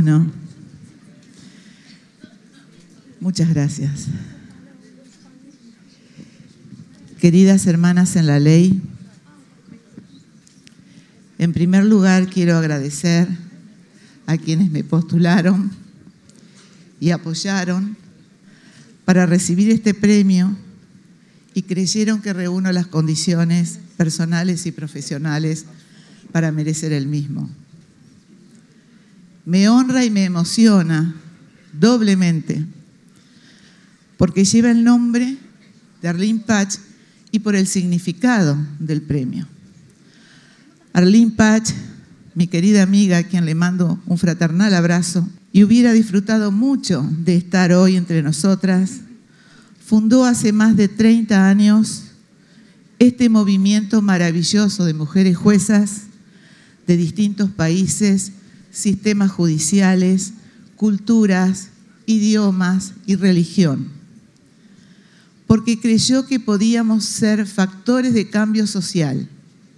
Bueno, muchas gracias. Queridas hermanas en la ley, en primer lugar quiero agradecer a quienes me postularon y apoyaron para recibir este premio y creyeron que reúno las condiciones personales y profesionales para merecer el mismo. Me honra y me emociona doblemente porque lleva el nombre de Arlene Patch y por el significado del premio. Arlene Patch, mi querida amiga, a quien le mando un fraternal abrazo, y hubiera disfrutado mucho de estar hoy entre nosotras, fundó hace más de 30 años este movimiento maravilloso de mujeres juezas de distintos países, sistemas judiciales, culturas, idiomas y religión, porque creyó que podíamos ser factores de cambio social.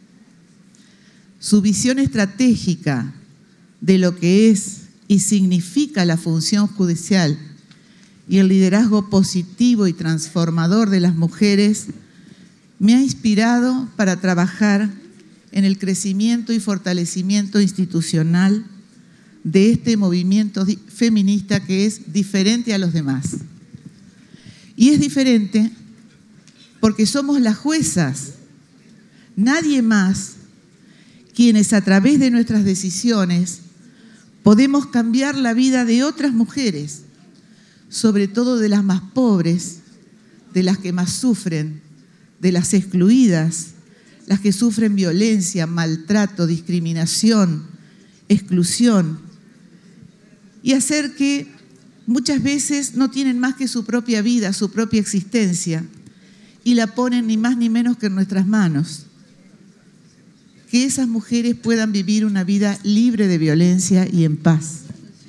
Su visión estratégica de lo que es y significa la función judicial y el liderazgo positivo y transformador de las mujeres me ha inspirado para trabajar en el crecimiento y fortalecimiento institucional de este movimiento feminista que es diferente a los demás. Y es diferente porque somos las juezas, nadie más, quienes a través de nuestras decisiones podemos cambiar la vida de otras mujeres, sobre todo de las más pobres, de las que más sufren, de las excluidas, las que sufren violencia, maltrato, discriminación, exclusión, y hacer que muchas veces no tienen más que su propia vida, su propia existencia, y la ponen ni más ni menos que en nuestras manos. Que esas mujeres puedan vivir una vida libre de violencia y en paz.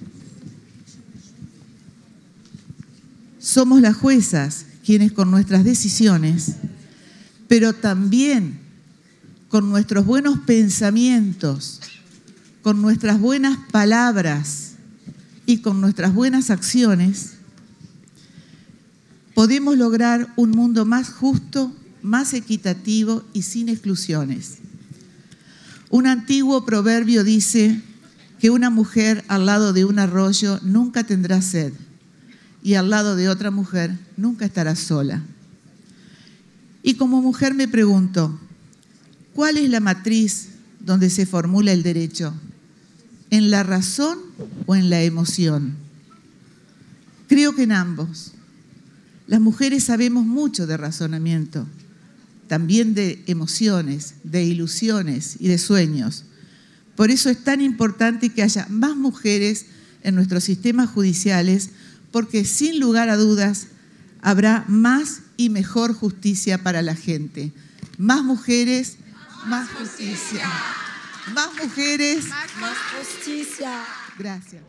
Somos las juezas quienes con nuestras decisiones, pero también con nuestros buenos pensamientos, con nuestras buenas palabras y con nuestras buenas acciones, podemos lograr un mundo más justo, más equitativo y sin exclusiones. Un antiguo proverbio dice que una mujer al lado de un arroyo nunca tendrá sed y al lado de otra mujer nunca estará sola. Y como mujer me pregunto, ¿cuál es la matriz donde se formula el derecho? ¿En la razón o en la emoción? Creo que en ambos. Las mujeres sabemos mucho de razonamiento, también de emociones, de ilusiones y de sueños. Por eso es tan importante que haya más mujeres en nuestros sistemas judiciales, porque sin lugar a dudas habrá más y mejor justicia para la gente. Más mujeres, más justicia. Más mujeres, más justicia. Gracias.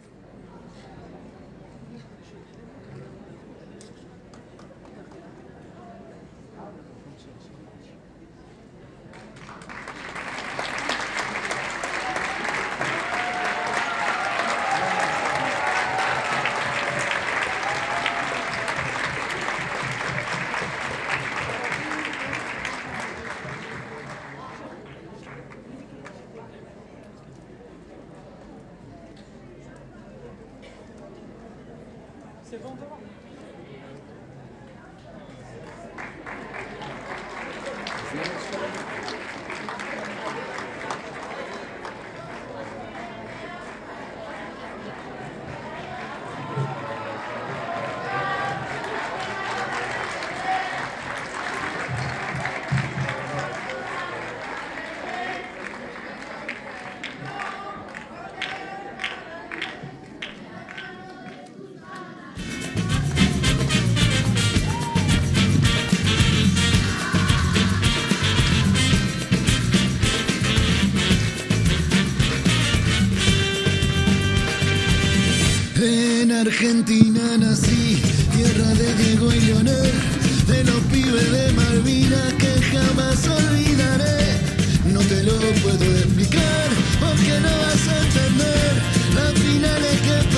Argentina nací, tierra de Diego y Leonel, de los pibes de Malvinas que jamás olvidaré. No te lo puedo explicar porque no vas a entender las finales que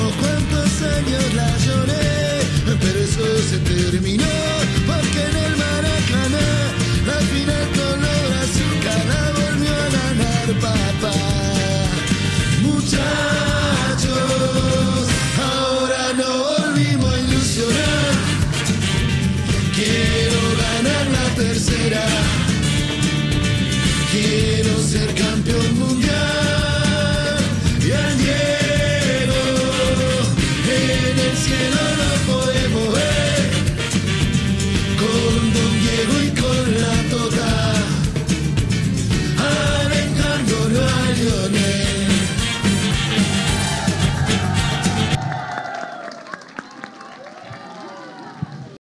cuántos años la lloré.